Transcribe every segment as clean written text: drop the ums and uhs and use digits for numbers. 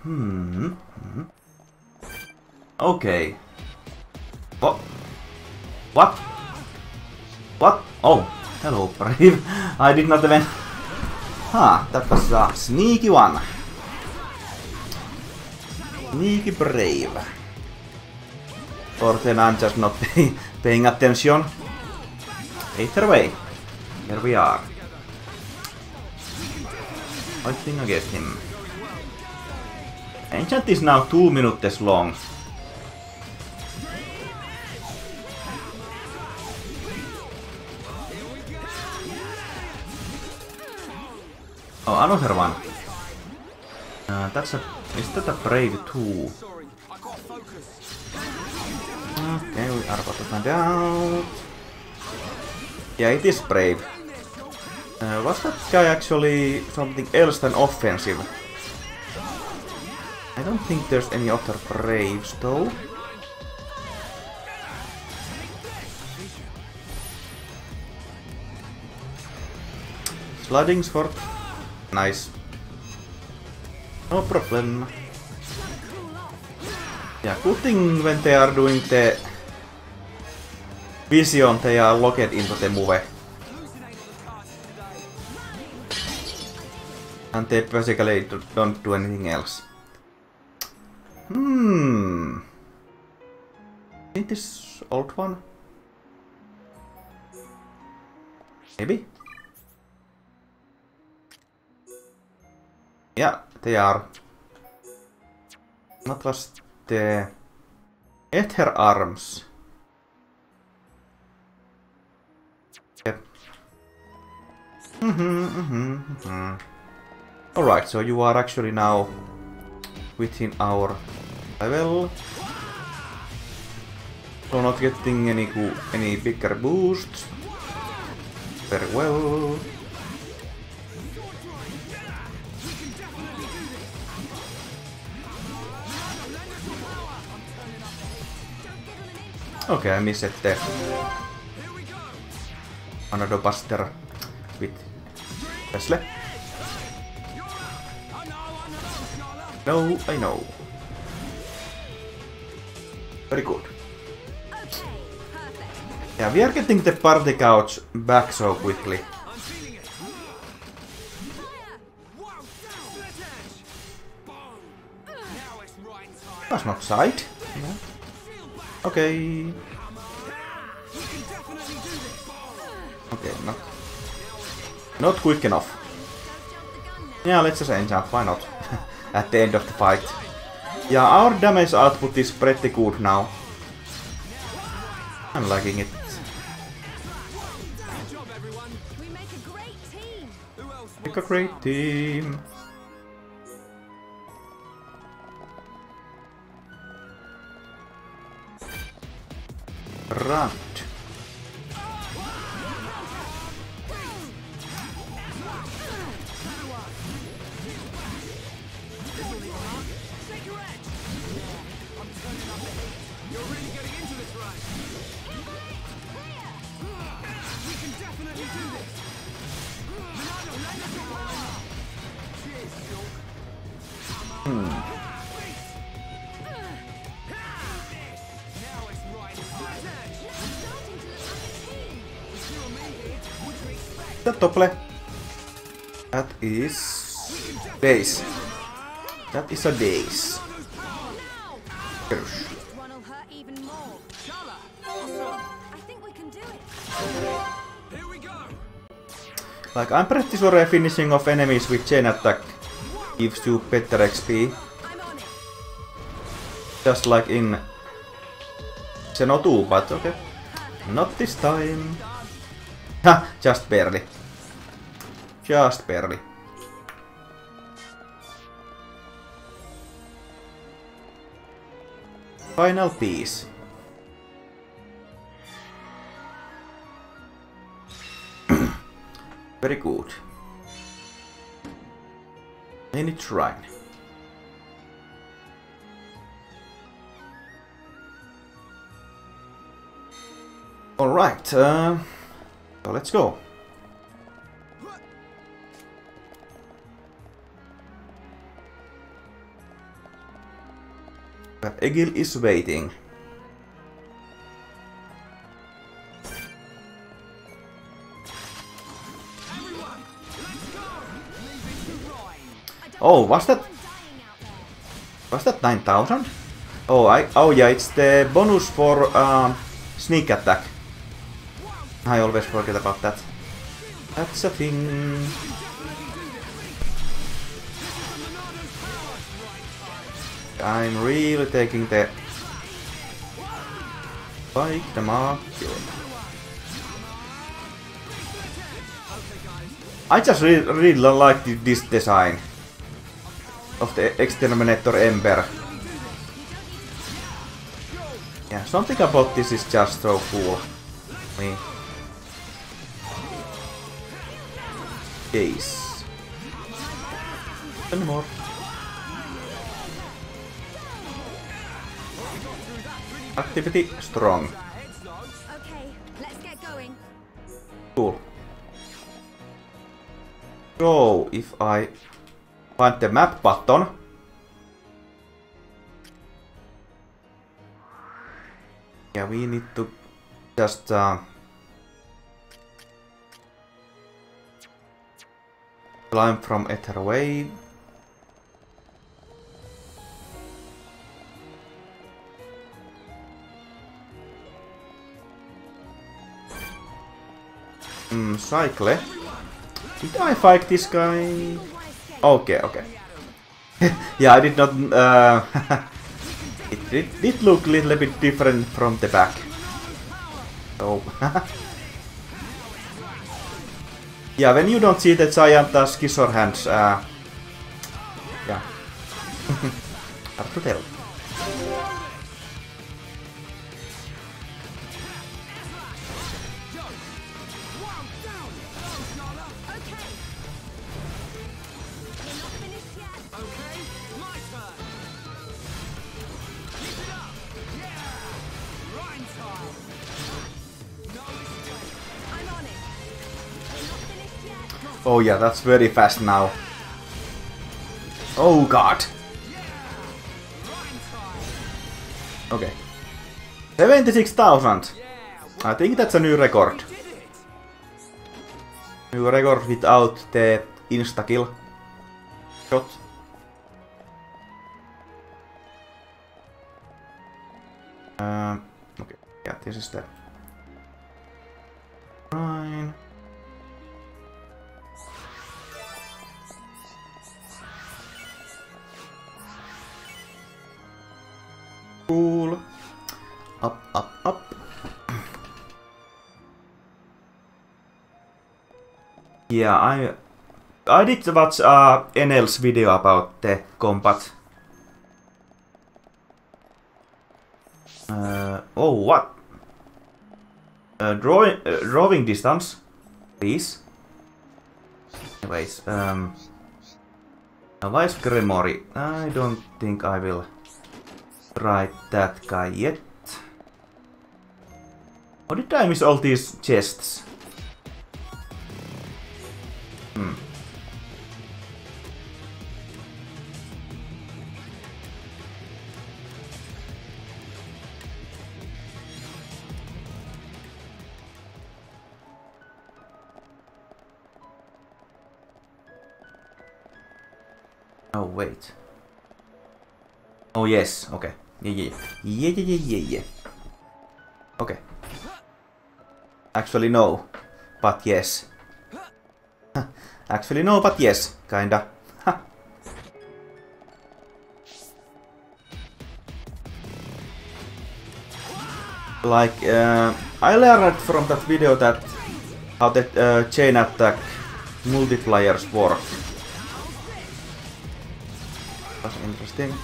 Okay. What? What? What? Oh, hello, Brave. I did not even... Huh, that was a sneaky one. Sneaky Brave. Or then I'm just not paying attention. Either way, here we are. Fighting against him. Enchant is now 2 minutes long. Oh, another one. That's a... Is that a Brave 2? Okay, we are about to find out. Yeah, it is Brave. Was that guy actually something else than offensive? I don't think there's any other Braves though. Sliding sword. Nice. No problem. Yeah, good thing when they are doing the vision, they are locked into the move. And they basically don't do anything else. Isn't this old one? Maybe? Yeah, they are. What was the... Ether arms. Yep. Alright, so you are actually now within our level. So not getting any bigger boosts. Very well. Okay, I missed the another buster with Wesley. No, I know. Very good. Yeah, we are getting the party couch back so quickly. That's not side. Yeah. Okay. Okay, not quick enough. Yeah, let's just enchant, why not? At the end of the fight. Yeah, our damage output is pretty good now. I'm liking it. Make a great team. Run. That tople. That is days. That is a days. Like, I'm pretty sure finishing off enemies with chain attack gives you better XP. Just like in Xeno 2, but okay. Not this time. Ha! Just barely. Just barely. Final piece. Very good. Any shrine. Alright, so let's go. Egil is waiting. Oh, was that 9,000? Oh yeah, it's the bonus for sneak attack. I always forget about that. That's a thing. I'm really taking the bike, the market. I just really like this design of the Exterminator Ember. Yeah, something about this is just so cool. Me. Ace. And more. Activity strong. Okay, let's get going. Cool. So, if I find the map button. Yeah, we need to just climb from Etherway. Cycle. Did I fight this guy? Okay, okay. Yeah, I did not. It did look a little bit different from the back. So. Yeah, when you don't see the giant scissor hands, yeah. Hard to tell. Oh yeah, that's very fast now. Oh god. Okay. 76,000. I think that's a new record. New record without the insta-kill shot. Okay, yeah, this is the line. Cool. Up, up, up. Yeah, I did watch NL's video about the combat. Oh, what? Drawing distance, please. Anyways, Vice Grimory. I don't think I will try that guy yet. How did I miss all these chests? Oh wait. Oh yes, okay. Yeah. Okay. Actually no, but yes. Actually no, but yes, kinda. Like, I learned from that video that how the chain attack multipliers work. That's interesting.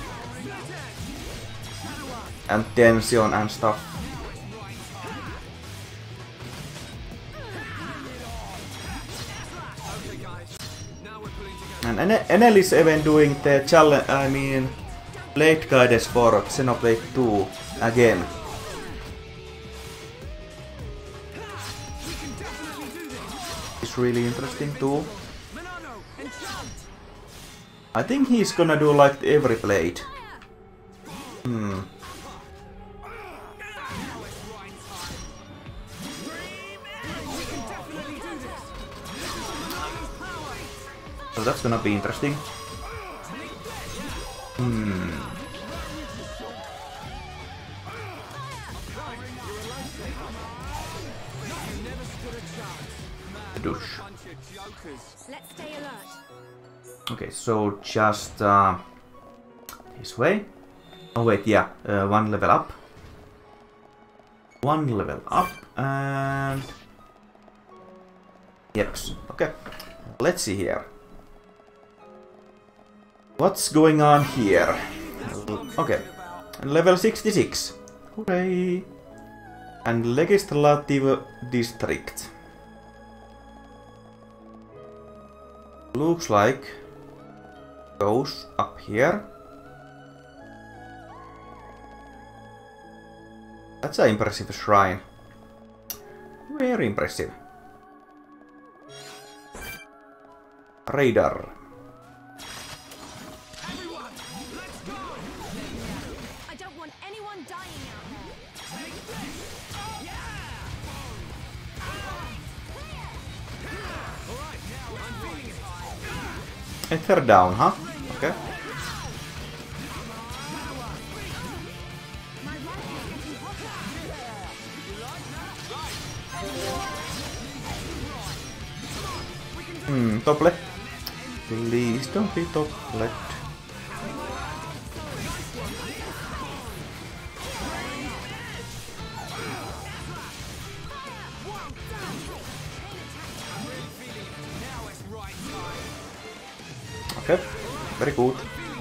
And tension and stuff. And NL is even doing the challenge, I mean, blade guides for Xenoblade 2 again. It's really interesting too. I think he's gonna do like every blade. Hmm. So that's gonna be interesting. Hmm. Douche. Let's stay alert. Okay, so just this way. Oh wait, yeah, one level up. One level up and yep. Okay, let's see here. What's going on here? Okay, level 66. Hooray! And legislative district. Looks like goes up here. That's an impressive shrine. Very impressive. Radar. I don't want anyone dying out And her down, huh? Okay. Toplet. Please don't be toplet. Okay, very good.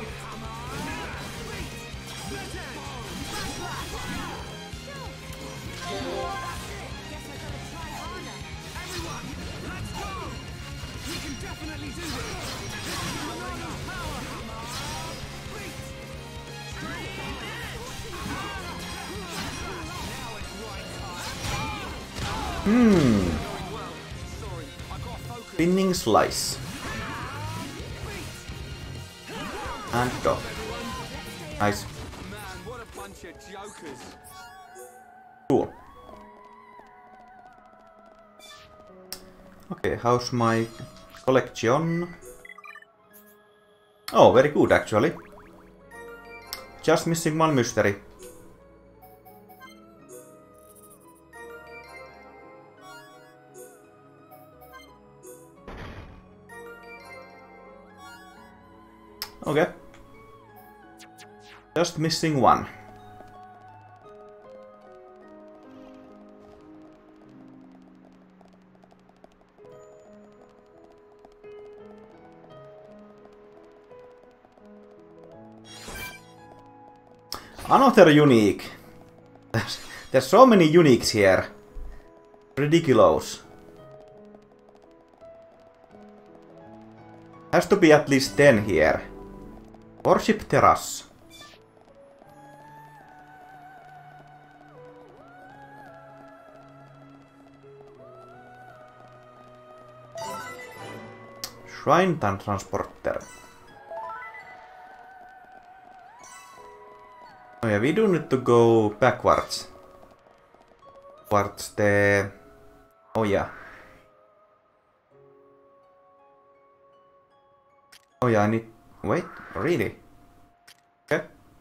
Spinning slice. And go. Nice. Cool. Okay, how's my collection? Oh, very good actually. Just missing one mystery. Okay. Just missing one. Another unique. There's so many uniques here. Ridiculous. Has to be at least 10 here. Worship Terrace. Shrine Transporter. Oh yeah, we do need to go backwards. Towards the... Oh yeah. Oh yeah, I need... Wait, really? Okay.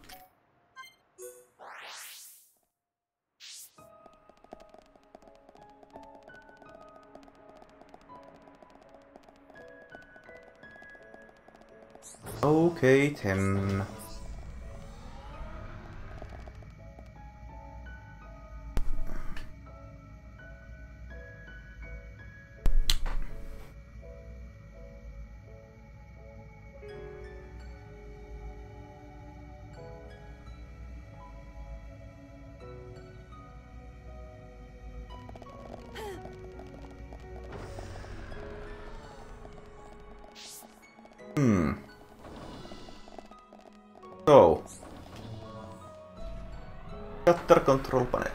Okay, 10. So. Shutter control panel.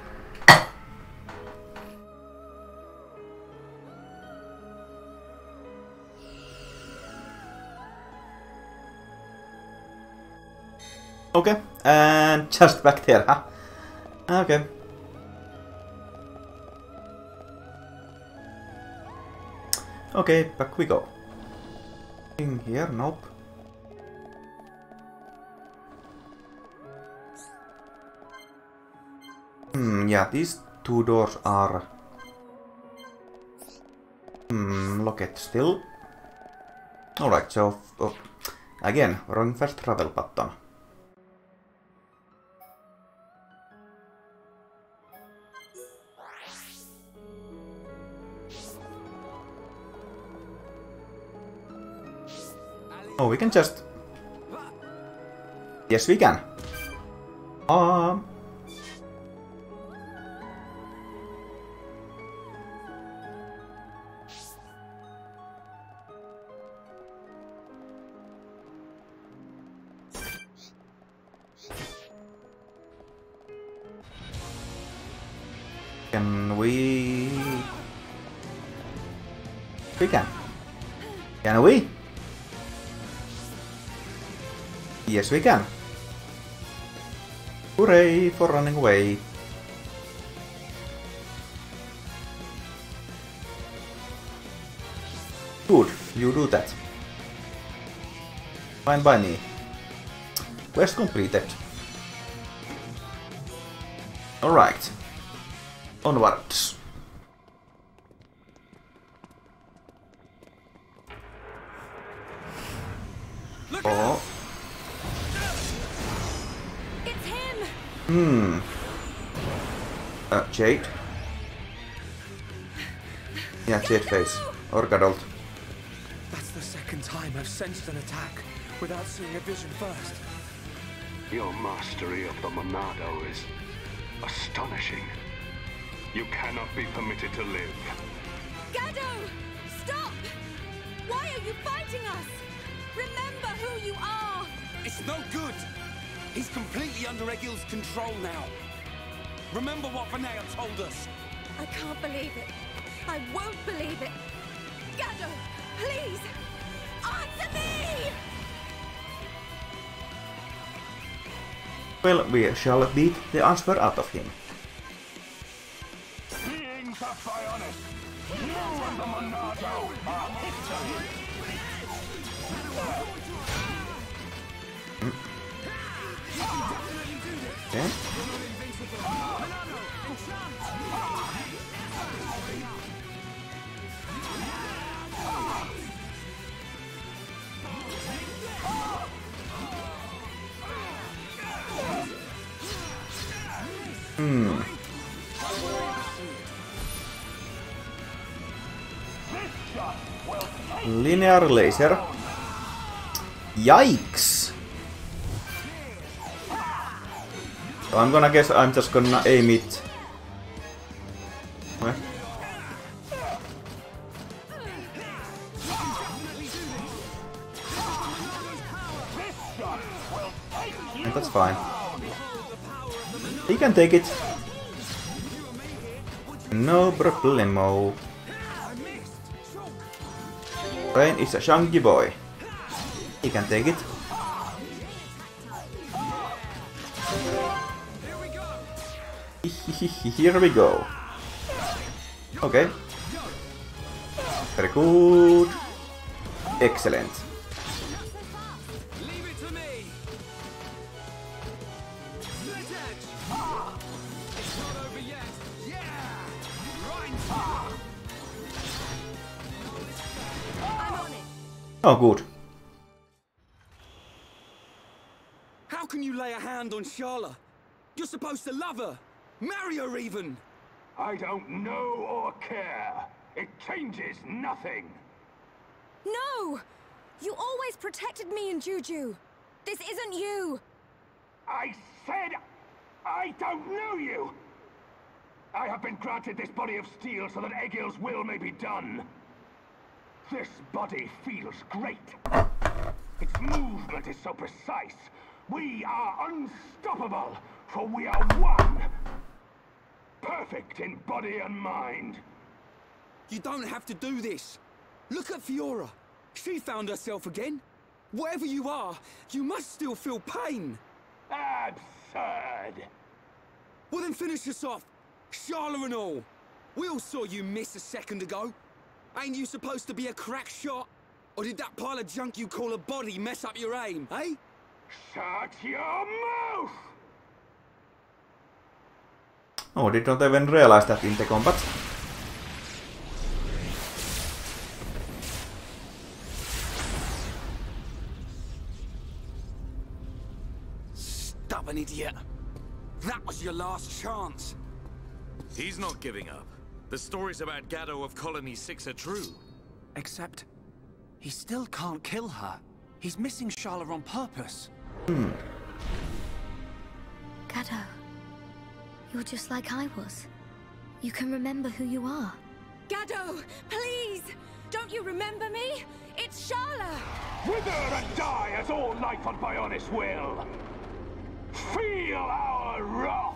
Okay, and just back there, huh? Okay. Okay, back we go. In here, nope. Yeah, these two doors are... locked still. Alright, so... Oh, again, wrong fast travel button. Oh, we can just... Yes, we can. Can we... We can. Can we? Yes, we can. Hooray for running away. Good, you do that. Fine by me. Quest completed. Alright. Onwards. Oh. It's him. Jade. Yeah, Jade face. Or Gadult. That's the second time I've sensed an attack without seeing a vision first. Your mastery of the Monado is astonishing. You cannot be permitted to live. Gado! Stop! Why are you fighting us? Remember who you are! It's no good! He's completely under Egil's control now. Remember what Vinaya told us. I can't believe it. I won't believe it. Gado, please! Answer me! Well, we shall beat the answer out of him. Beings of Bionis, you and the Monado are history. Okay. Linear laser. Yikes! So I'm gonna guess I'm just gonna aim it. Okay. And that's fine. He can take it. No problemo. Rain is a chunky boy. He can take it. Here we go. Okay. Very good. Excellent. Leave it to me! Split edge! It's not over yet! Yeah! Right! I'm on it. Oh, good. How can you lay a hand on Sharla? You're supposed to love her! Marry her even! I don't know or care. It changes nothing. No! You always protected me and Juju. This isn't you. I said I don't know you. I have been granted this body of steel so that Egil's will may be done. This body feels great. Its movement is so precise. We are unstoppable, for we are one. Perfect in body and mind. You don't have to do this. Look at Fiora. She found herself again. Whatever you are, you must still feel pain. Absurd! Well then finish us off, Charla and all. We all saw you miss a second ago. Ain't you supposed to be a crack shot? Or did that pile of junk you call a body mess up your aim, eh? Shut your mouth! Oh, did not even realize that in the combat. Stubborn idiot. That was your last chance. He's not giving up. The stories about Gado of Colony 6 are true. Except, he still can't kill her. He's missing Charla on purpose. Gado, you're just like I was. You can remember who you are. Gado, please! Don't you remember me? It's Charla! Wither and die as all life on Bionis will! Feel our wrath!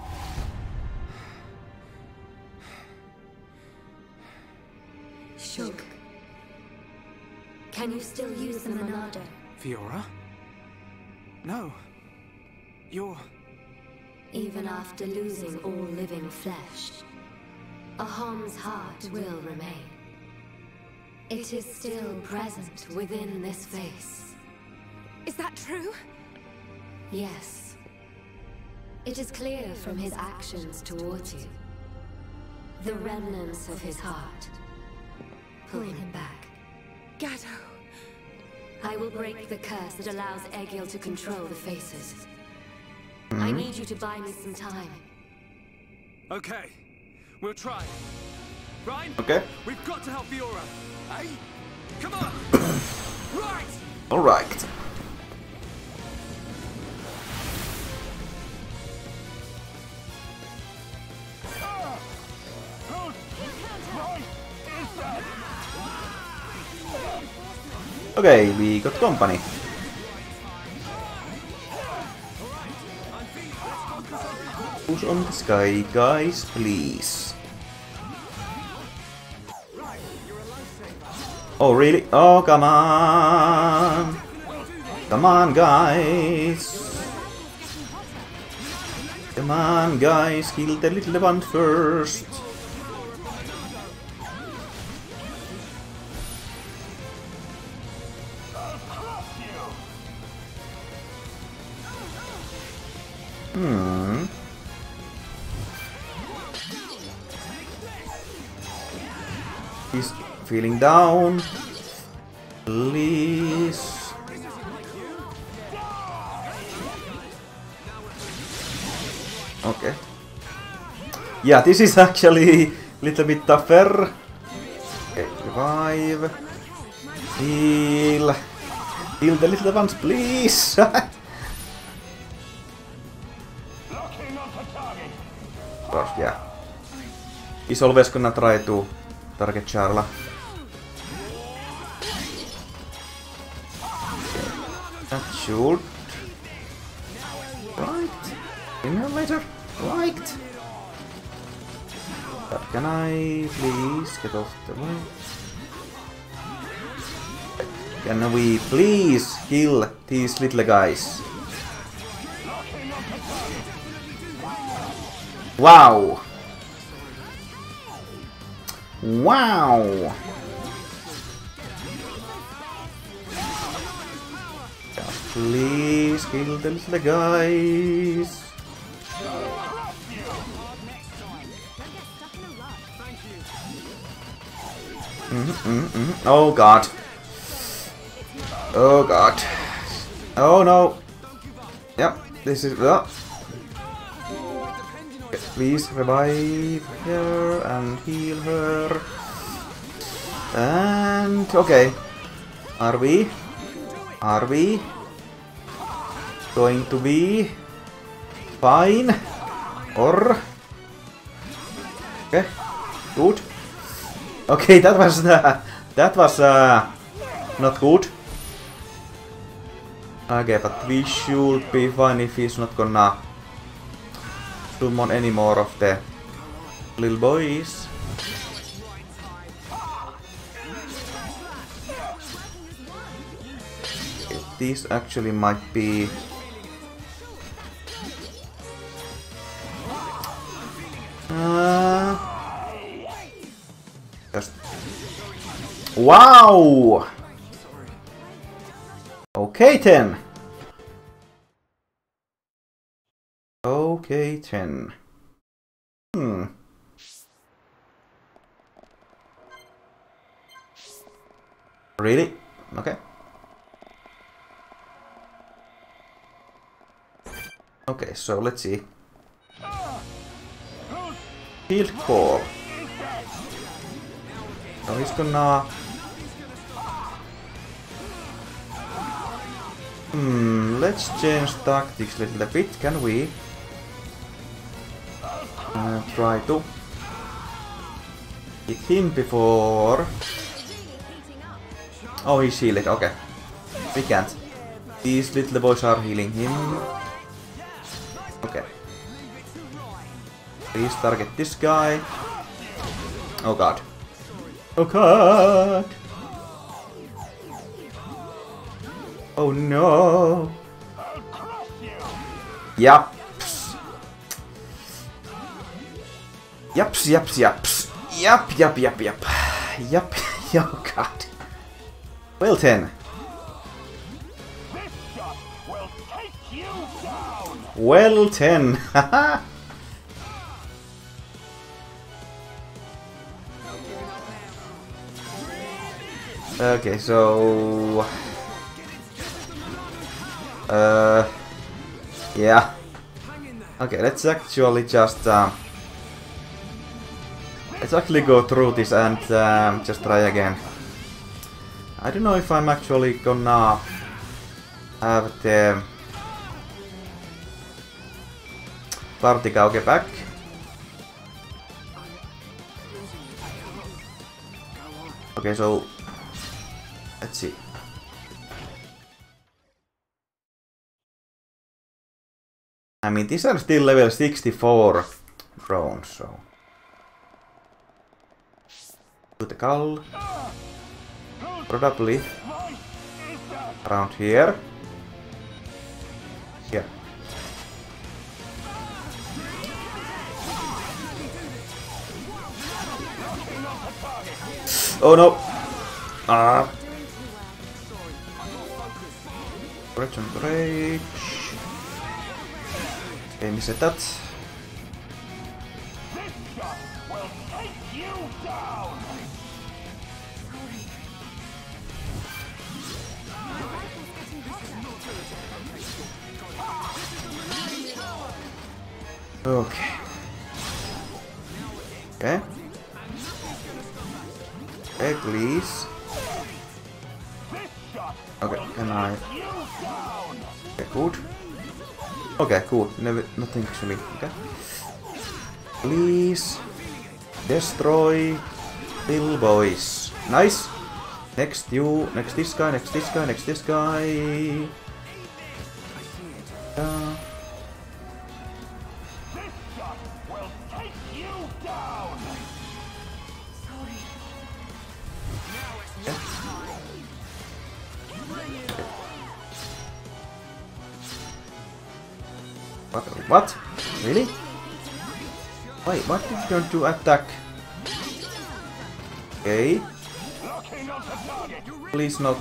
Shug. Can you still use the Monado? Fiora? No. You're... Even after losing all living flesh, Ahom's heart will remain. It is still present within this face. Is that true? Yes. It is clear from his actions towards you. The remnants of his heart pull him back. Gado. I will break the curse that allows Egil to control the faces. I need you to buy me some time. Okay, we'll try. Ryan? Okay. We've got to help Fiora. Hey? Come on! Right! Alright. Okay, we got company. Who's on the sky, guys, please? Oh, really? Oh, come on! Come on, guys! Come on, guys, kill the little one first! He's feeling down. Please. Okay. Yeah, this is actually a little bit tougher. Okay, revive. Heal. Heal the little ones, please. Of course, yeah. He's always gonna try to target Charla. That should... Right. Sooner or later. Right. But can I please get off the way? Can we please kill these little guys? Wow! Wow! Just please kill the little guys. Oh god. Oh god. Oh no. Yep, this is... Please revive her and heal her. And... okay. Are we going to be fine? Or... okay. Good. Okay, that was not good. Okay, but we should be fine if he's not gonna summon any more of the little boys. This actually might be Wow! Okay, 10. Okay, 10. Really? Okay. Okay, so let's see. Field call. So he's gonna... let's change tactics a little bit. Can we? Try to hit him before... Oh, he's healed. Okay. We can't. These little boys are healing him. Okay. Please target this guy. Oh god. Oh god. Oh no. Yaps. Yaps, yaps, yaps. Yap, yap, yap, yap. Yap. Oh god. Well 10. Well 10. Okay, so... yeah. Okay, let's actually just... let's actually go through this and just try again. I don't know if I'm actually gonna have the party Kauke back. Okay, so let's see. I mean, these are still level 64 drones, so... To the cull. Probably around here. Yeah. Oh no! Ah! Bridge on bridge. Okay, miss that. Okay. Okay. Okay, please. Okay, can I... Okay, good. Okay, cool. Never, nothing actually. Okay. Please. Destroy. Little boys. Nice. Next you. Next this guy. Next this guy. Next this guy. What? Really? Wait, what did you don't do attack? Okay. Please not.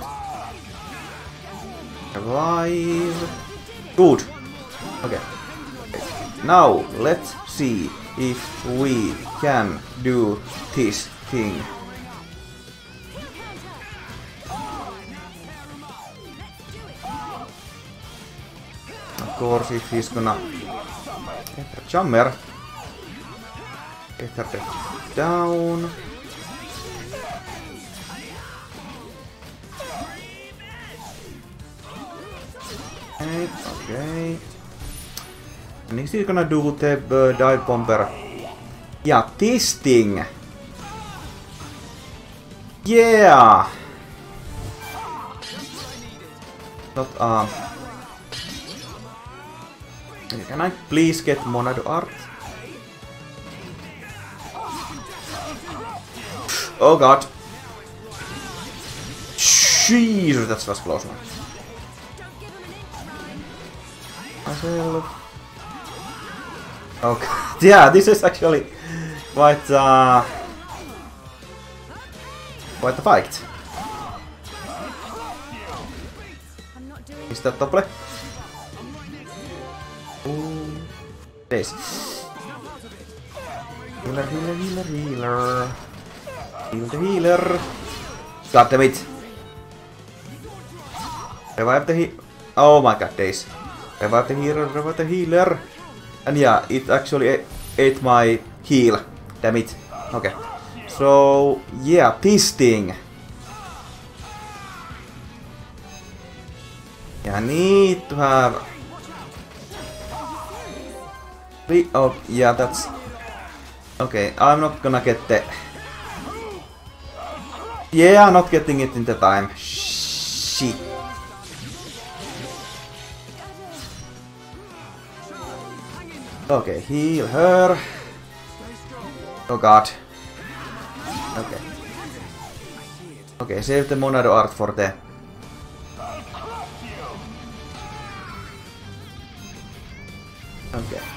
Revive. Good. Okay. Now let's see if we can do this thing. Of course, if he's gonna get her jammer, get her down. Okay. And is he gonna do the dive bomber? Yeah, this thing. Yeah. Not can I please get Monado art? Oh god. Jeez, that was close one. Myself. Oh god. Yeah, this is actually quite quite a fight. Is that double? Ooh. Days. Healer, healer, healer, healer. Heal the healer. God damn it. Revive the oh my god, Days. Revive the healer, revive the healer. And yeah, it actually ate my heal. Damn it. Okay. So, yeah, this thing. Yeah, I need to have... oh, yeah, that's... Okay, I'm not gonna get the... Yeah, I'm not getting it in the time. Shit. Okay, heal her. Oh god. Okay. Okay, save the Monado art for the... Okay.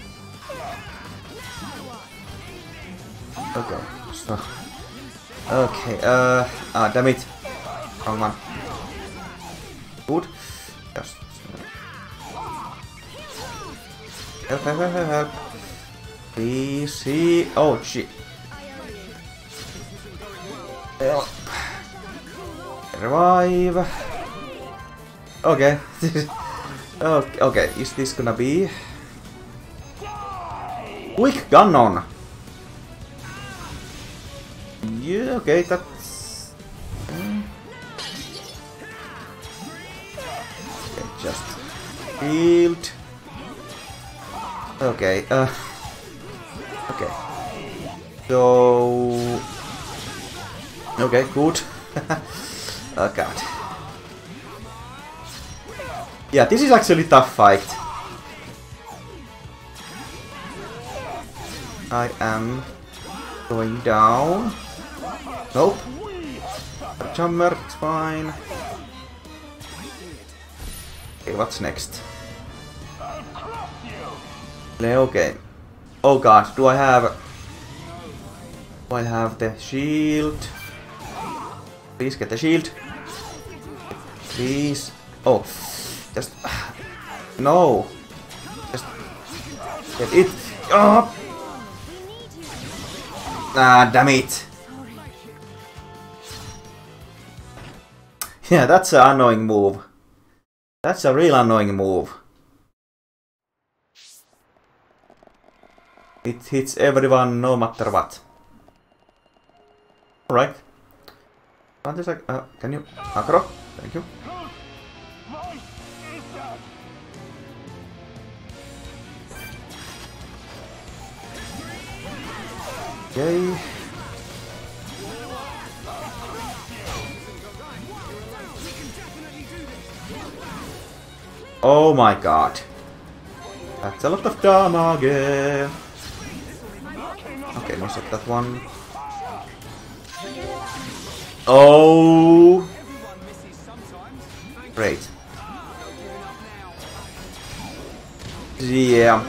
Okay, so... Okay, damn it. Wrong one. Good. Just... Help, help, help, help. Please, see... Oh, shit. Help. Revive. Okay. Okay, okay, is this gonna be... Quick gun on! Yeah, okay, that's... Okay, just... Healed. Okay, okay. So... Okay, good. Oh god. Yeah, this is actually a tough fight. I am going down. Nope. Jumper, it's fine. Okay, what's next? Okay. Oh god, do I have the shield? Please get the shield. Please. Oh. Just... No. Just... Get it. Oh. Ah, damn it. Yeah, that's an annoying move. That's a real annoying move. It hits everyone no matter what. Alright. Can you... Acro? Thank you. Okay. Oh my god. That's a lot of damage. Okay, missed that one. Oh. Great. Yeah.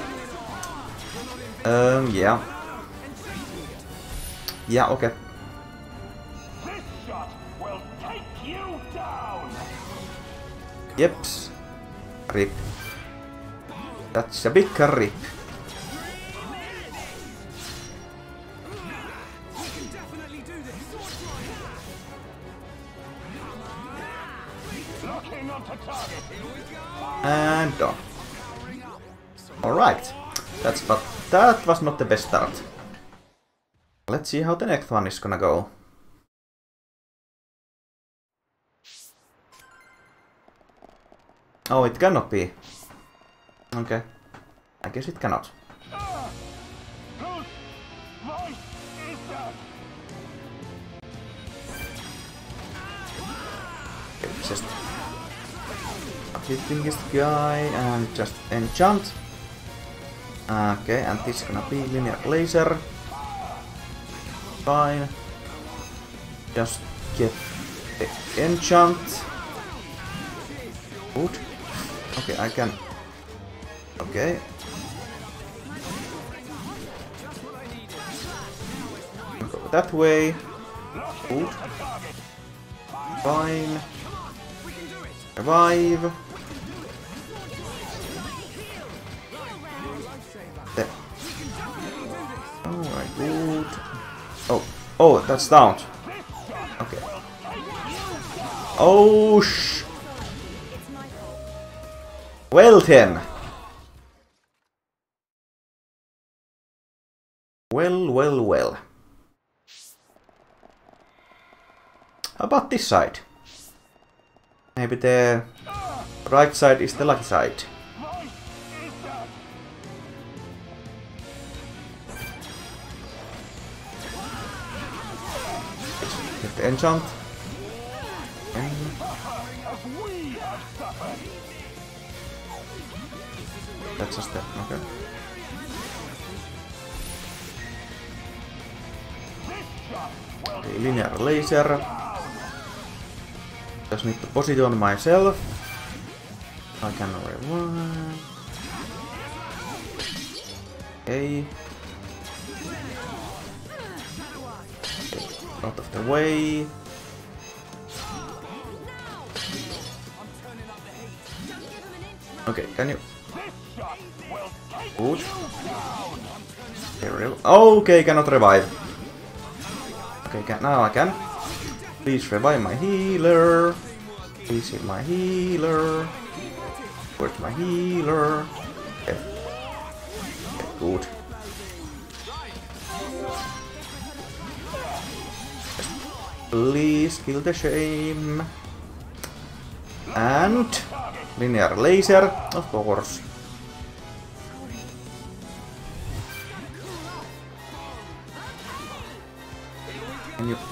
Yeah. Yeah, okay. This shot will take you down. Yep. Rip. That's a big rip. And done. Alright. That was not the best start. Let's see how the next one is gonna go. Oh, it cannot be. Okay. I guess it cannot. Okay, just hitting this guy and just enchant. Okay, and this is gonna be linear laser. Fine. Just get the enchant. Good. Okay, I can. Okay. Go that way. Good. Fine. Revive. There. Alright, good. Oh, that's down. Okay. Oh, well then. Well. How about this side? Maybe the right side is the lucky side. Get the enchant. That's a step, okay. Okay, linear laser. Just need to position myself. I can rewind. Okay. Out of the way. Okay, can you? Good. Okay, cannot revive. Okay, now I can. Please revive my healer. Please hit my healer. Where's my healer? Okay. Okay, good. Please kill the shame. And linear laser, of course. Can you?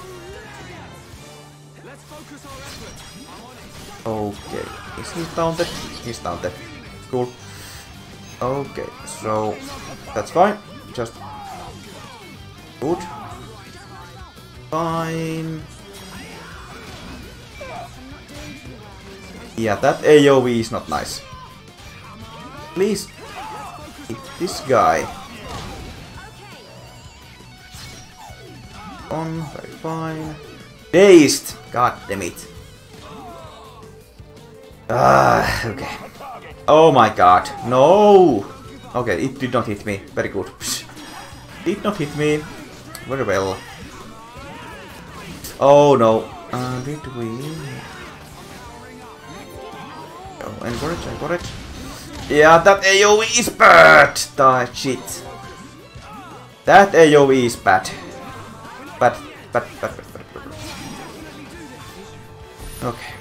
Okay, is he taunted? He's taunted. Cool. Okay, so that's fine. Just good. Fine. Yeah, that AoE is not nice. Please hit this guy. On, very fine. Dazed! God damn it. Okay. Oh my god, no! Okay, it did not hit me. Very good. Did not hit me. Very well. Oh no. Did we? Oh, encourage. Yeah, that AoE is bad! Die shit. That AoE is bad. Bad. Okay.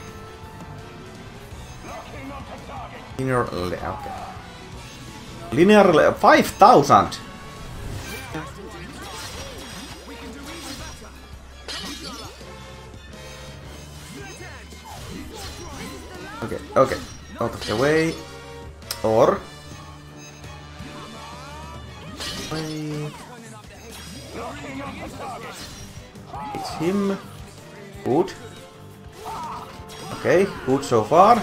Linear, okay. Linear 5,000. Okay. Out of the way. Or wait. It's him. Good. Okay, good so far.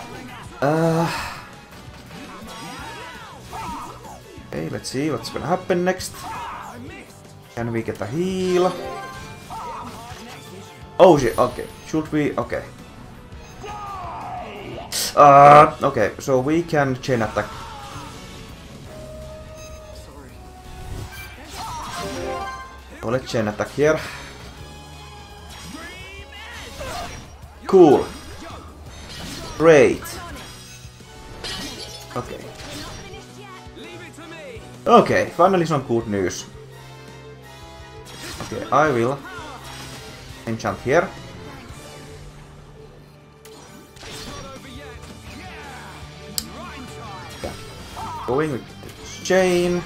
Okay, let's see what's gonna happen next. Can we get a heal? Oh shit, okay. Should we? Okay. Okay, so we can chain attack. So let's chain attack here. Cool. Great. Okay. Okay, finally some good news. Okay, I will enchant here. Yeah. Going with the chain.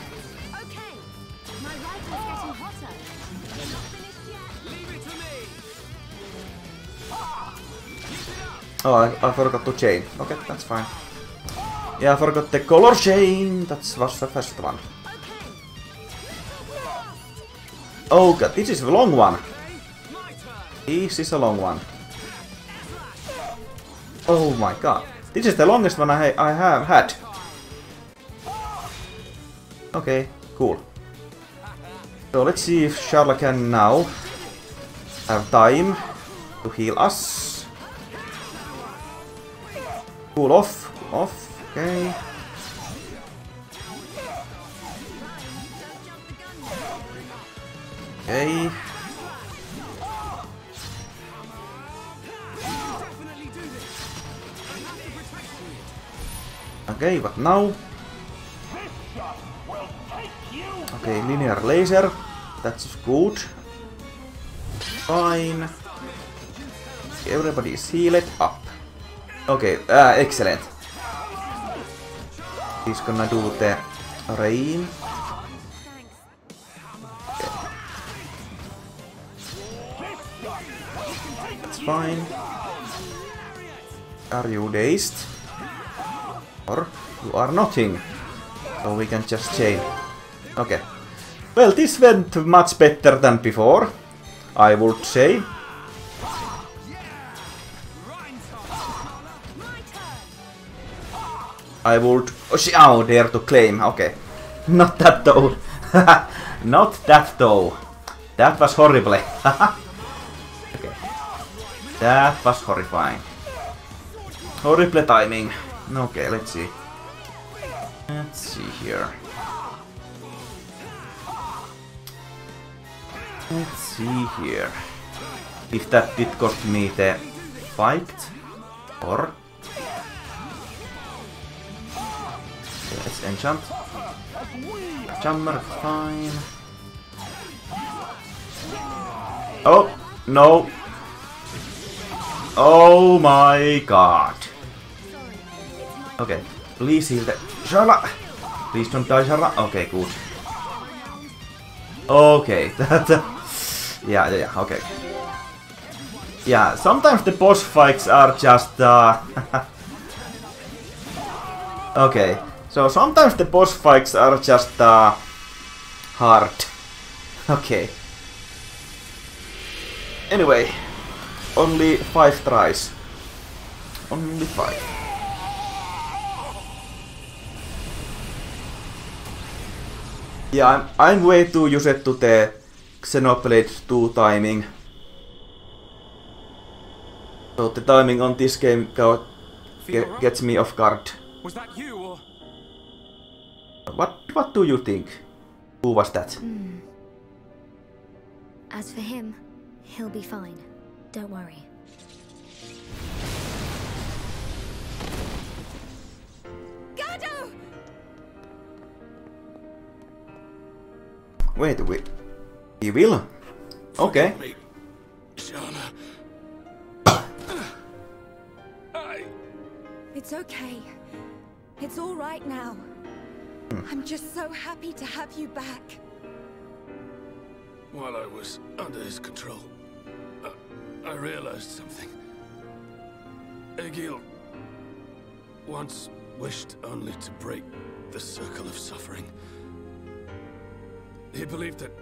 Oh, I forgot to chain. Okay, that's fine. Yeah, I forgot the color chain. That was the first one. Oh god, this is a long one. This is a long one. Oh my god. This is the longest one I have had. Okay, cool. So let's see if Charlotte can now have time to heal us. Cool off, okay. Okay. Okay, what now? Okay, linear laser. That's good. Fine. Everybody is healed up. Okay, excellent. He's gonna do the rain. Okay. It's fine. Are you dazed? Or you are nothing? So we can just chain. Okay. Well, this went much better than before, I would say. I would... Oh, dare to claim. Okay. Not that though. Not that though. That was horrible. Okay. That was horrifying. Horrible timing. Okay, let's see. Let's see here. Let's see here. If that did cost me the fight, or... Okay, let's enchant. Jammer, fine. Oh, no. Oh my god. Okay, please heal the... Sharla! Please don't die, Sharla. Okay, good. Okay, that... Yeah, okay. Yeah, sometimes the boss fights are just... Okay, so sometimes the boss fights are just hard. Okay. Anyway, only 5 tries. Only 5. Yeah, I'm way too used to the Xenoblade 2 timing. So the timing on this game gets me off guard. Was that you or... What do you think? Who was that? As for him, he'll be fine. Don't worry. Gado! Wait. He will? Okay. It's okay. It's all right now. I'm just so happy to have you back. While I was under his control, I realized something. Egil once wished only to break the circle of suffering. He believed that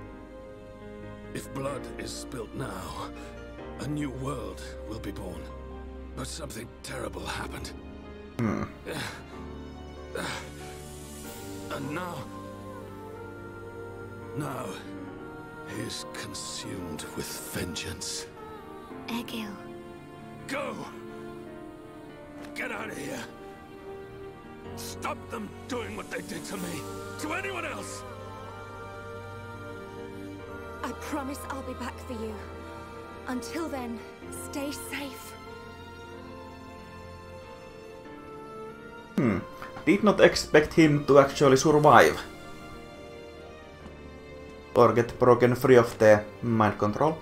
if blood is spilt now, a new world will be born. But something terrible happened. And now he's consumed with vengeance. Egil. Go! Get out of here! Stop them doing what they did to me! To anyone else! I promise I'll be back for you. Until then, stay safe. Did not expect him to actually survive. Or get broken free of the mind control.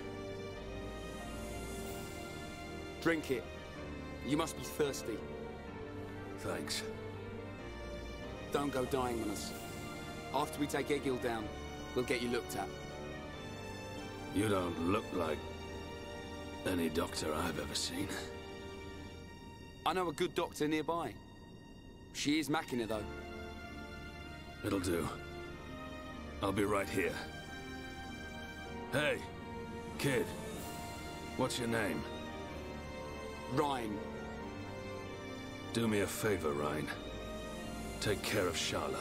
Drink it. You must be thirsty. Thanks. Don't go dying on us. After we take Egil down, we'll get you looked at. You don't look like any doctor I've ever seen. I know a good doctor nearby. She is Machina, though. It'll do. I'll be right here. Hey, kid. What's your name? Ryan. Do me a favor, Ryan. Take care of Sharla.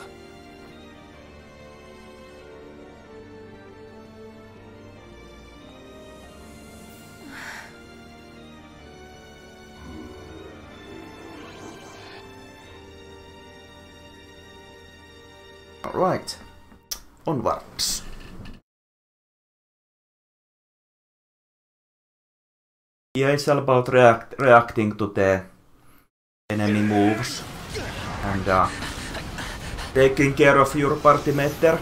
Alright. Onwards. Yeah, it's all about reacting to the enemy moves and taking care of your party meter.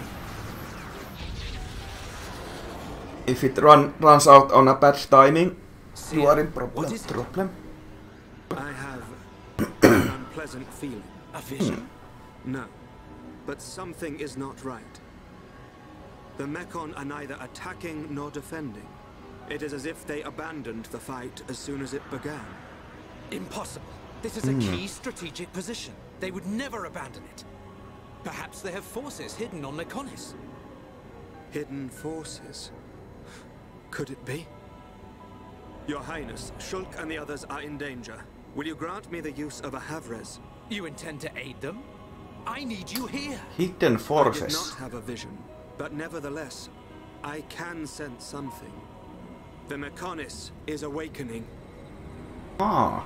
If it runs out on a bad timing, you are in problem. I have an unpleasant feeling. A vision? No, but something is not right. The Mechon are neither attacking nor defending. It is as if they abandoned the fight as soon as it began. Impossible. This is a key strategic position. They would never abandon it. Perhaps they have forces hidden on Mechonis. Hidden forces? Could it be? Your Highness, Shulk and the others are in danger. Will you grant me the use of a Havres? You intend to aid them? I need you here. Hidden forces. I did not have a vision, but nevertheless, I can sense something. The Mechonis is awakening. Ah.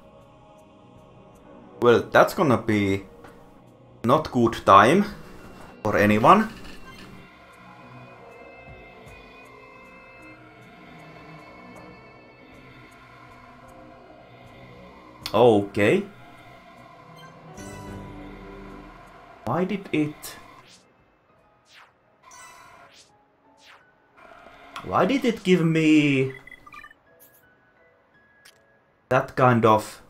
Well, that's gonna be not good time for anyone. Okay. Why did it give me that kind of...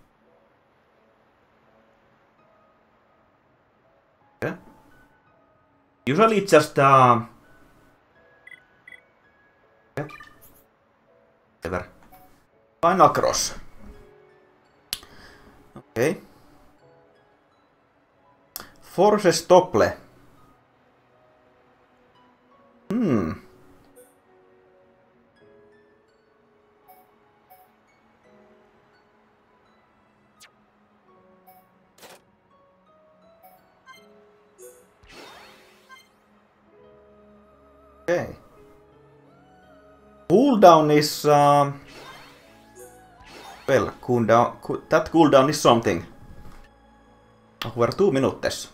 Okay. Usually it's just okay. Whatever. Final cross. Okay. Forces Topple. Okay. Cooldown is well, that cooldown is something. Over 2 minutes.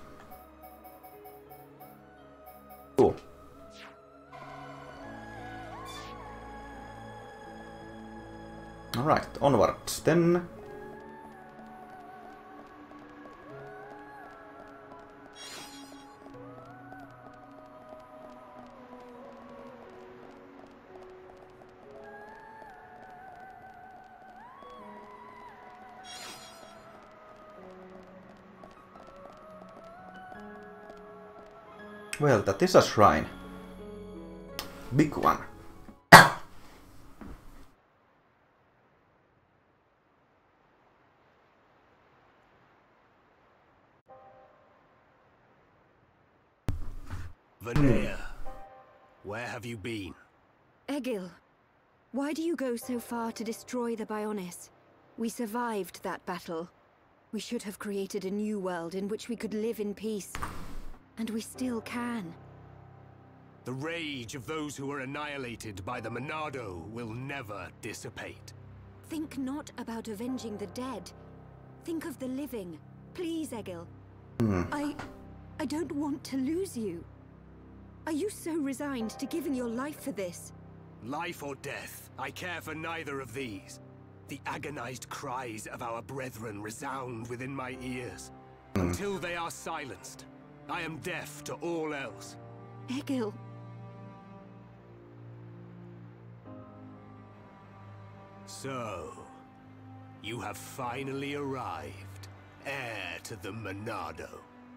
Cool. Alright, onwards then. Well, that is a shrine. Big one. Vanea, where have you been? Egil, why do you go so far to destroy the Bionis? We survived that battle. We should have created a new world in which we could live in peace. And we still can. The rage of those who were annihilated by the Monado will never dissipate. Think not about avenging the dead. Think of the living. Please, Egil. I don't want to lose you. Are you so resigned to giving your life for this? Life or death, I care for neither of these. The agonized cries of our brethren resound within my ears. Until they are silenced, I am deaf to all else. Egil. So, you have finally arrived, heir to the Monado.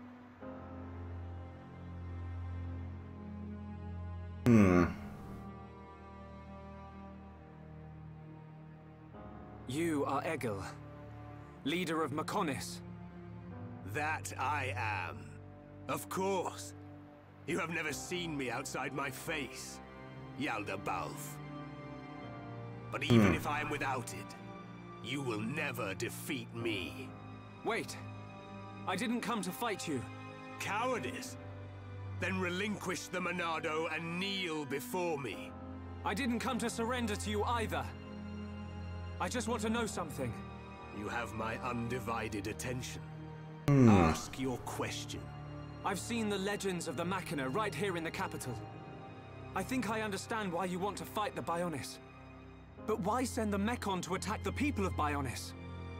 You are Egil, leader of Mechonis. That I am. Of course. You have never seen me outside my face, Yaldabaoth. But even if I am without it, you will never defeat me. Wait. I didn't come to fight you. Cowardice? Then relinquish the Monado and kneel before me. I didn't come to surrender to you either. I just want to know something. You have my undivided attention. Ask your question. I've seen the legends of the Machina right here in the capital. I think I understand why you want to fight the Bionis. But why send the Mechon to attack the people of Bionis?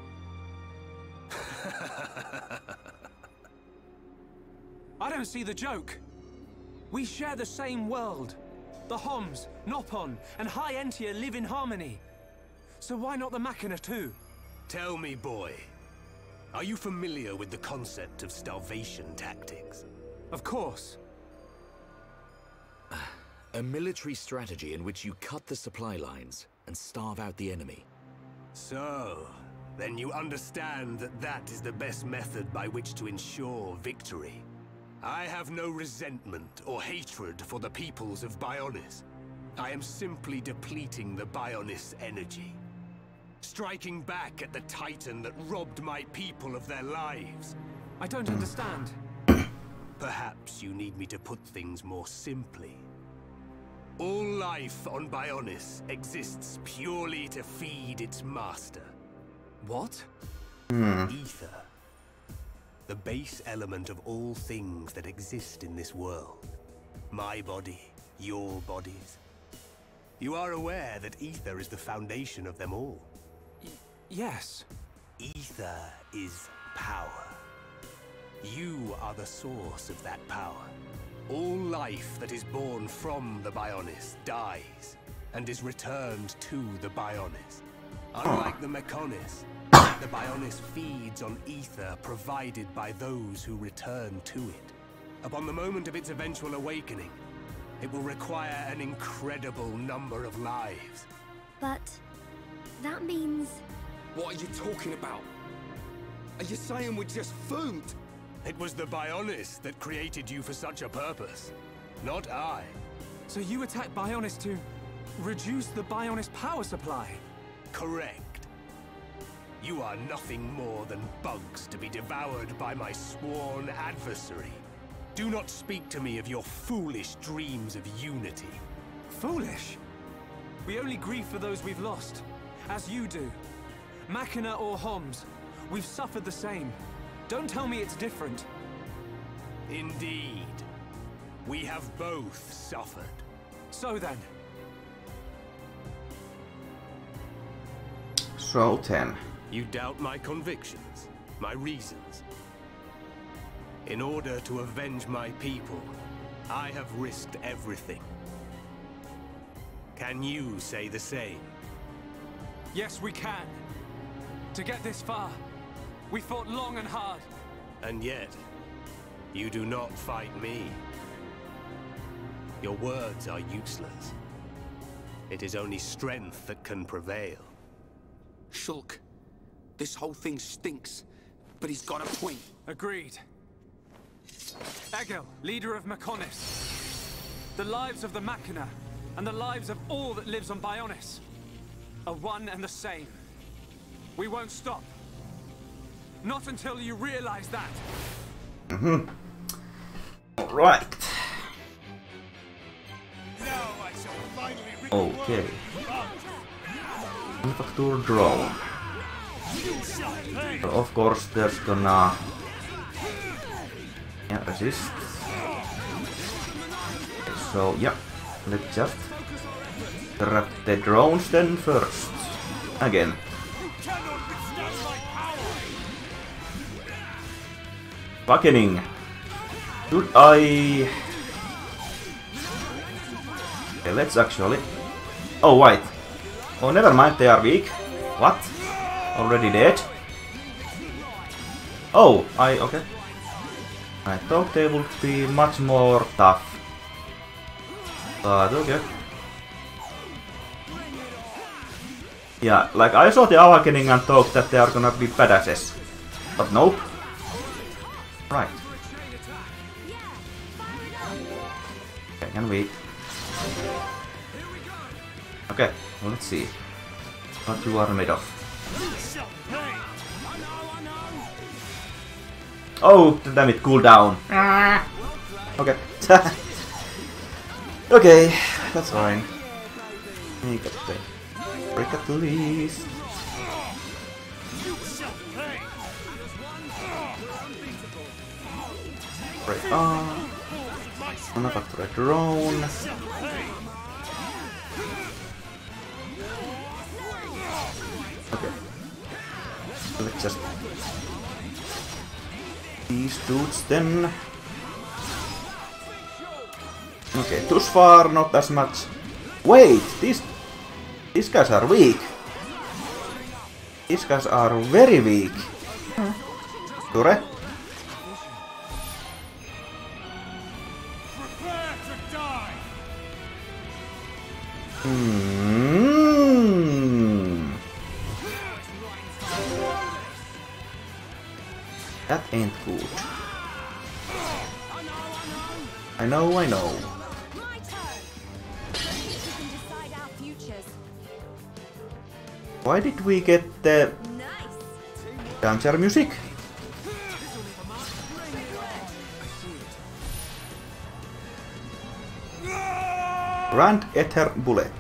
I don't see the joke. We share the same world. The Homs, Nopon, and High Entia live in harmony. So why not the Machina too? Tell me, boy, are you familiar with the concept of starvation tactics? Of course. A military strategy in which you cut the supply lines and starve out the enemy. So, then you understand that that is the best method by which to ensure victory. I have no resentment or hatred for the peoples of Bionis. I am simply depleting the Bionis energy. Striking back at the Titan that robbed my people of their lives. I don't understand. Perhaps you need me to put things more simply. All life on Bionis exists purely to feed its master. What? Ether. The base element of all things that exist in this world. My body, your bodies. You are aware that ether is the foundation of them all. Yes. Ether is power. You are the source of that power. All life that is born from the Bionis dies and is returned to the Bionis. Unlike the Mechonis, the Bionis feeds on ether provided by those who return to it. Upon the moment of its eventual awakening, it will require an incredible number of lives. But that means... What are you talking about? Are you saying we're just food? It was the Bionis that created you for such a purpose, not I. So you attack Bionis to reduce the Bionis power supply? Correct. You are nothing more than bugs to be devoured by my sworn adversary. Do not speak to me of your foolish dreams of unity. Foolish? We only grieve for those we've lost, as you do. Machina or Homs, we've suffered the same. Don't tell me it's different. Indeed. We have both suffered. So then. So then. You doubt my convictions, my reasons. In order to avenge my people, I have risked everything. Can you say the same? Yes, we can. To get this far, we fought long and hard. And yet, you do not fight me. Your words are useless. It is only strength that can prevail. Shulk, this whole thing stinks, but he's got a point. Agreed. Egil, leader of Mechonis. The lives of the Machina, and the lives of all that lives on Bionis, are one and the same. We won't stop. Not until you realize that. Alright. Now I shall finally Okay. Manufacture drone. So of course there's gonna resist. Okay, so yeah, let's just grab the drones then first. Again. Bucketing. Should I... Okay, let's actually... Oh, wait. Oh, never mind, they are weak. What? Already dead? Oh, okay. I thought they would be much more tough. But okay. Yeah, like I saw the awakening and thought that they are gonna be badasses. But nope. Right. Okay, can we... Okay, well, let's see what you are made of. Oh, damn it, cool down. Okay. Okay, that's fine. Make up the break at least. Spray R. Manufacture a drone. Okay. Let's just... these dudes then. Okay, thus far not as much. Wait, these guys are weak. These guys are very weak. Ture. That ain't good. I know. Why did we get the danger music? Grand Ether Bullet.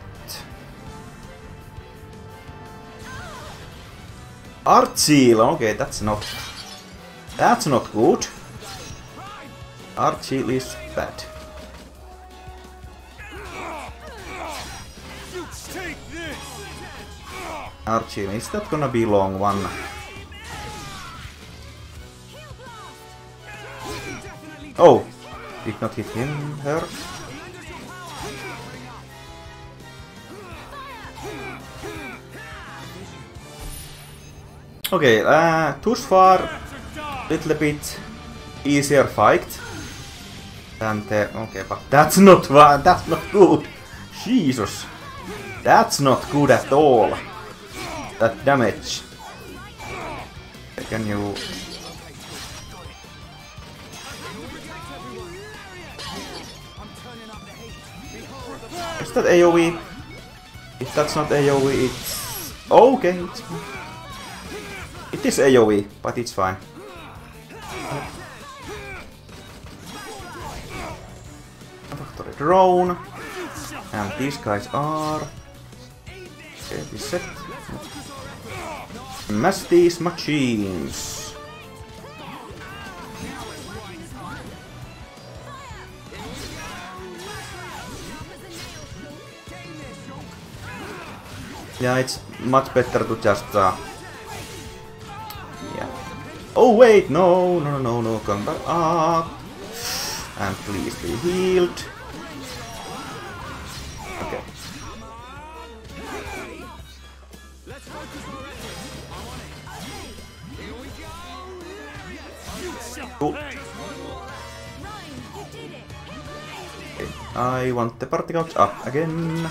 Art Seal, okay, that's not good. Art Seal is bad. Art Seal, is that gonna be long one? Oh, did not hit him, her. Okay, thus far, little bit easier fight than the... okay, but that's not good. Jesus, that's not good at all. That damage. Can you... is that AoE? If that's not AoE, it's... okay, it's... it is AoE, but it's fine. Factory drone. And these guys are... okay, this set. Smash these machines. Yeah, it's much better to just... yeah. Oh wait, no, come back up. And please be healed. Okay. Cool. Okay. I want the party couch up again.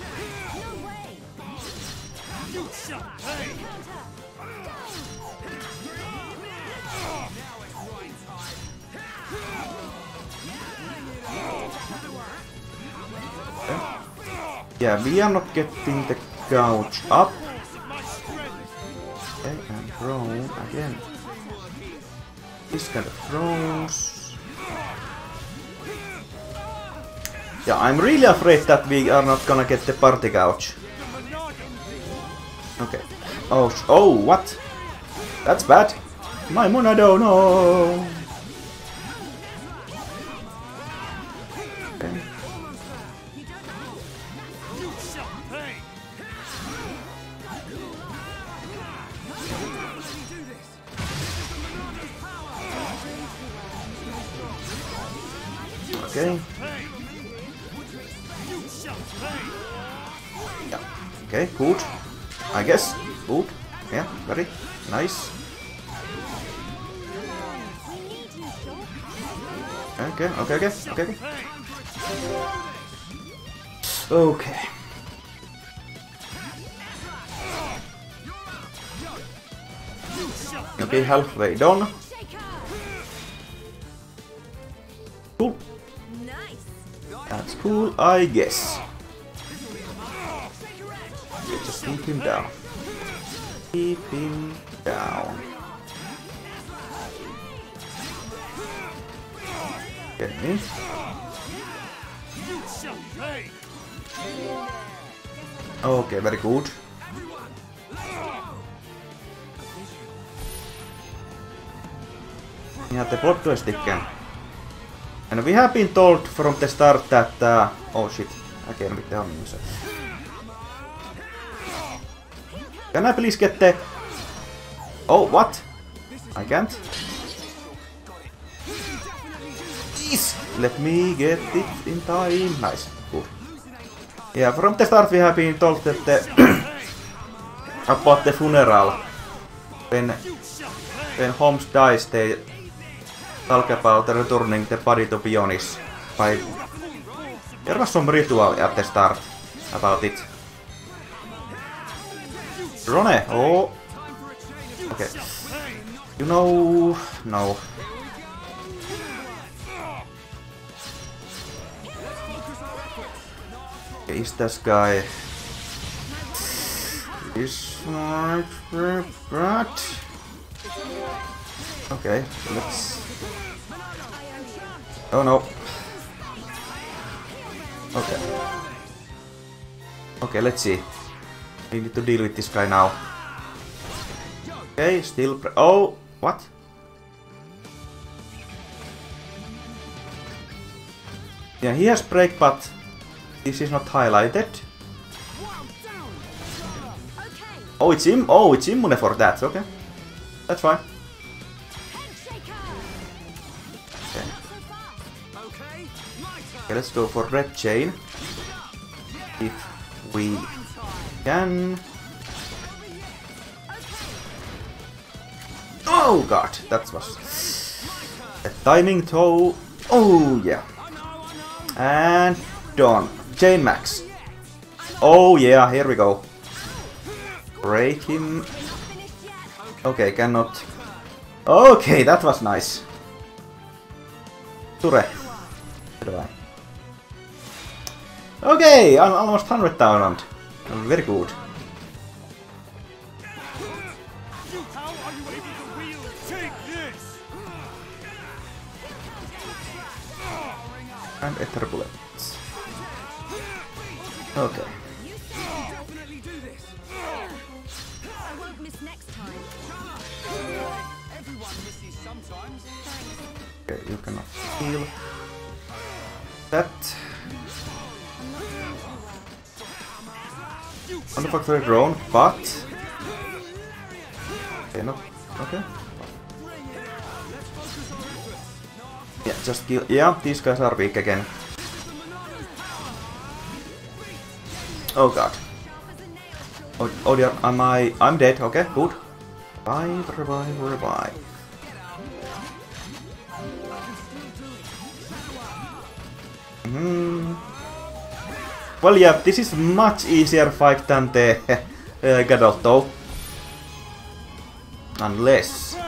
Yeah, we are not getting the couch up. Okay, and drone again. This kind of drones. Yeah, I'm really afraid that we are not gonna get the party couch. Okay. Oh, what? That's bad. My Monado, no. Okay. Okay. Yeah. Okay, good. I guess. Good. Yeah, very nice. Okay. Okay. Okay, halfway done. Cool. That's cool, I guess. Okay, just keep him down. Keep him down. Okay. Okay, very good. Ja, te plot twistikkään. And we have been told from the start that... oh shit, again with the ammunition. Can I please get the... oh, what? I can't. Please, let me get it in time. Nice, good. Yeah, from the start we have been told that the... about the funeral. When Holmes dies, they talk about returning the body to Bionis. There was some ritual at the start about it. Rone, oh. Okay. You know, no. Okay, is this guy? Is not right. Okay, let's. Oh no. Okay. Okay, let's see. We need to deal with this guy now. Okay, still. Oh, what? Yeah, he has break, but this is not highlighted. Oh, it's him. Oh, it's immune for that. Okay, that's fine. Okay. Okay, let's go for red chain. If we can. Oh god, that was a timing toe. Oh yeah. And done. Chain max. Oh yeah, here we go. Break him. Okay, cannot. Okay, that was nice. Ture. Goodbye. Okay, almost 100,000. Very good. And ether bullets. Okay. Okay, you cannot heal that. Manufacturer drone, but okay, no, okay. Yeah, just kill. Yeah, these guys are weak again. Oh god. Oh dear, I'm dead. Okay, good. Revive. Well, yeah, this is much easier fight than the Gadot, though. Unless.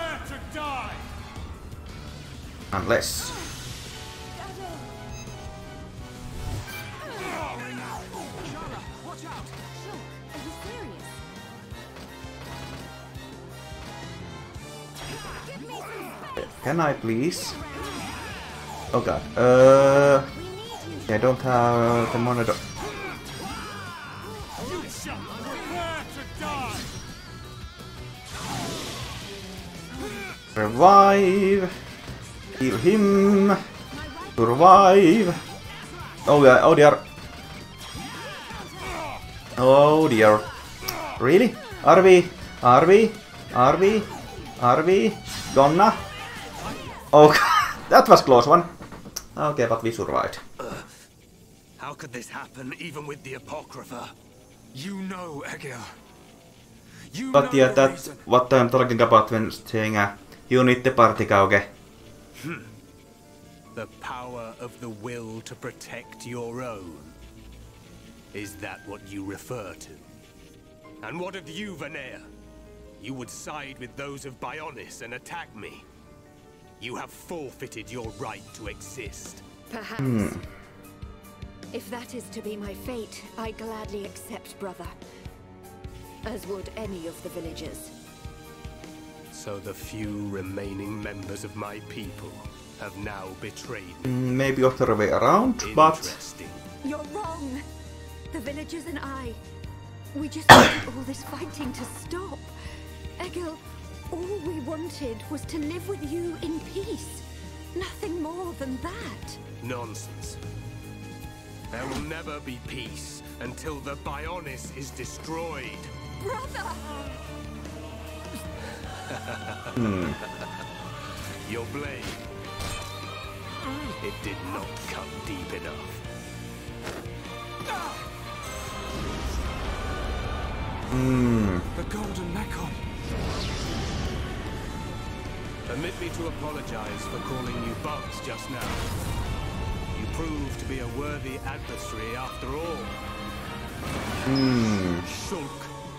Can I please? Oh god. I don't have the monitor. Revive. Heal him. Survive. Oh yeah, oh dear. Oh dear. Really? Are we gonna? Oh, that was close one. Okay, but we survived. How could this happen, even with the Apocrypha? You know, Egil. You But know yeah, the that's reason. what I'm talking about when saying you need the party kauge. The power of the will to protect your own. Is that what you refer to? And what of you, Vanea? You would side with those of Bionis and attack me. You have forfeited your right to exist. Perhaps. If that is to be my fate, I gladly accept, brother. As would any of the villagers. So the few remaining members of my people have now betrayed me. Maybe other way around, but Interesting. You're wrong! The villagers and I, we just wanted all this fighting to stop. Egil, all we wanted was to live with you in peace. Nothing more than that. Nonsense. There will never be peace until the Bionis is destroyed. Brother! Your blade. It did not cut deep enough. The golden Mekon. Permit me to apologize for calling you bugs just now. You proved to be a worthy adversary after all. Shulk.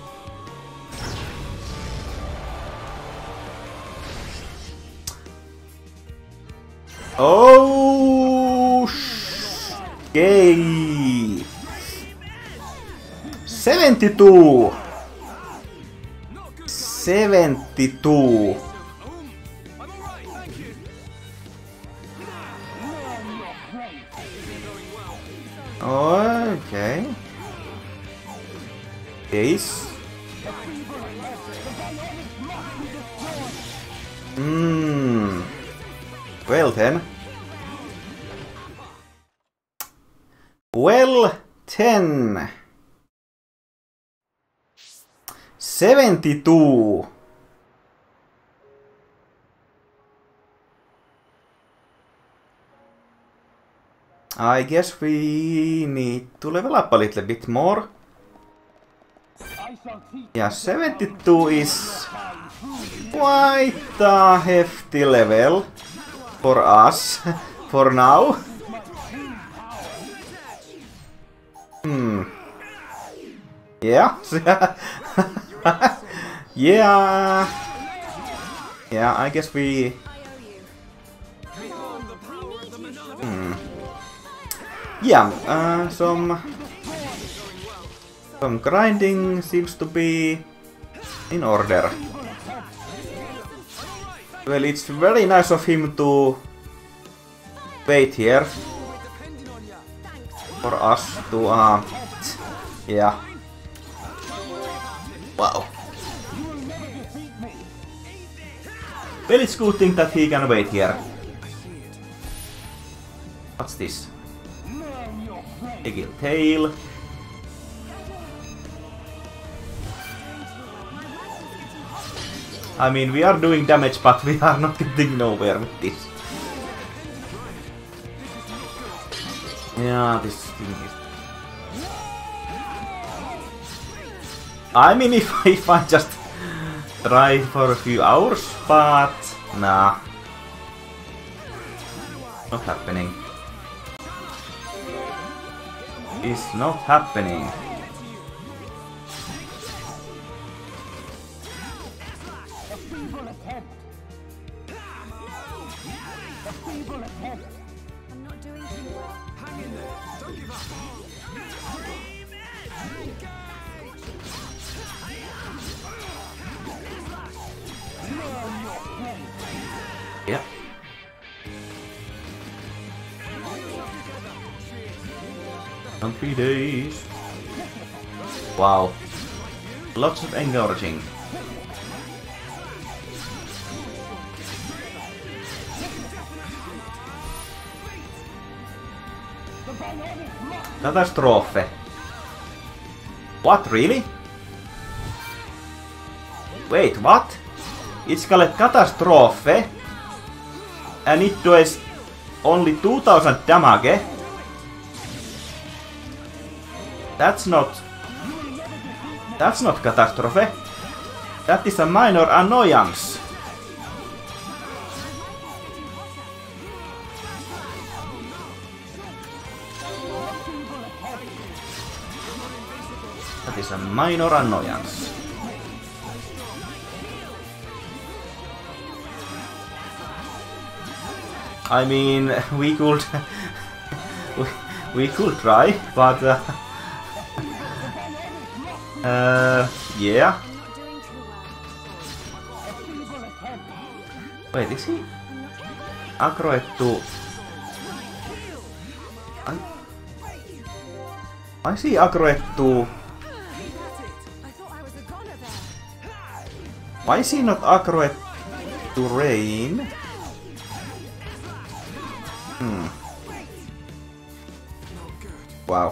Oh, okay. 72. 72. Okay. Ace. Well then. Well, 10. 72. I guess we need to level up a little bit more. Yeah, 72 is quite a hefty level for us for now. Yeah. Yeah, I guess we... Yeah, some grinding seems to be in order. Well, it's very nice of him to wait here for us to, yeah. Wow. Well, it's good thing that he can wait here. What's this? Tickle tail. I mean, we are doing damage, but we are not getting nowhere with this. Yeah, this thing is... I mean, if I just try for a few hours, but... Nah. Not happening. It's not happening. I'm not doing too well. Hang in there. Don't give up. Yeah. On 3 days. Wow. Lots of engaging. Catastrophe. What, really? Wait, what? It's called Catastrophe. And it does only 2000 damage. That's not catastrophe. That is a minor annoyance. That is a minor annoyance. I mean, we could we could try, but yeah. Wait, is he aggroettu? Why is he aggroettu? Why is he not aggroettu rain? Wow.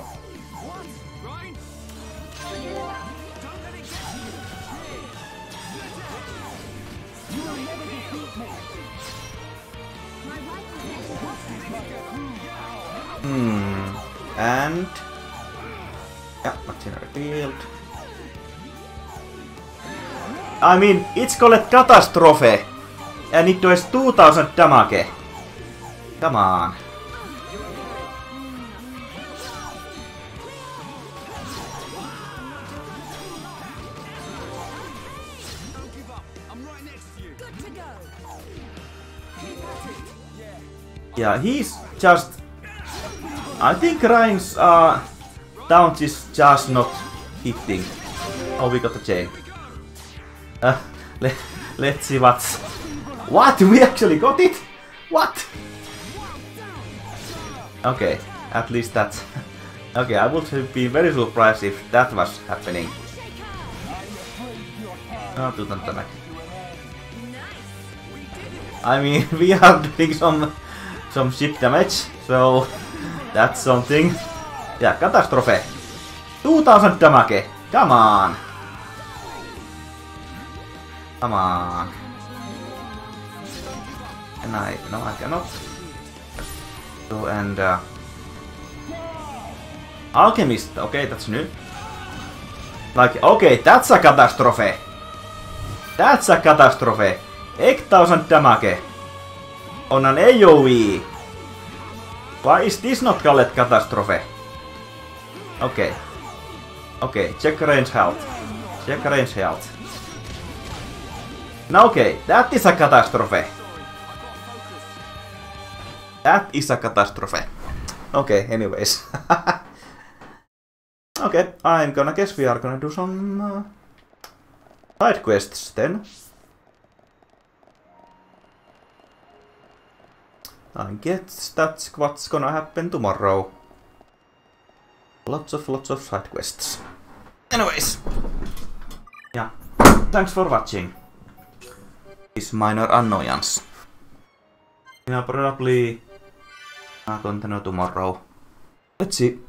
And yeah, machinery field. I mean, it's called Catastrophe, and it does 2000 damage. Come on. Yeah, he's just... I think Ryan's taunt is just not hitting. Oh, we got the chain. Let's see what's... What? We actually got it? What? Okay, at least that's... Okay, I would have been very surprised if that was happening. Oh, I mean, we are doing some ship damage, so that's something. Yeah, Catastrophe. 2000 damage. Come on. Come on. Can I? No, I cannot. So, and Alchemist. Okay, that's new. Like, okay, that's a Catastrophe. That's a Catastrophe. 8000 damage on an AoE. Why is this not called Catastrophe? Okay. Okay, check range health. Check range health. Now okay, that is a Catastrophe. That is a Catastrophe. Okay, anyways. Okay, I'm gonna guess we are gonna do some side quests then. I guess that's what's gonna happen tomorrow. Lots of side quests. Anyways. Yeah. Thanks for watching. This minor annoyance. Yeah, probably continue tomorrow. Let's see.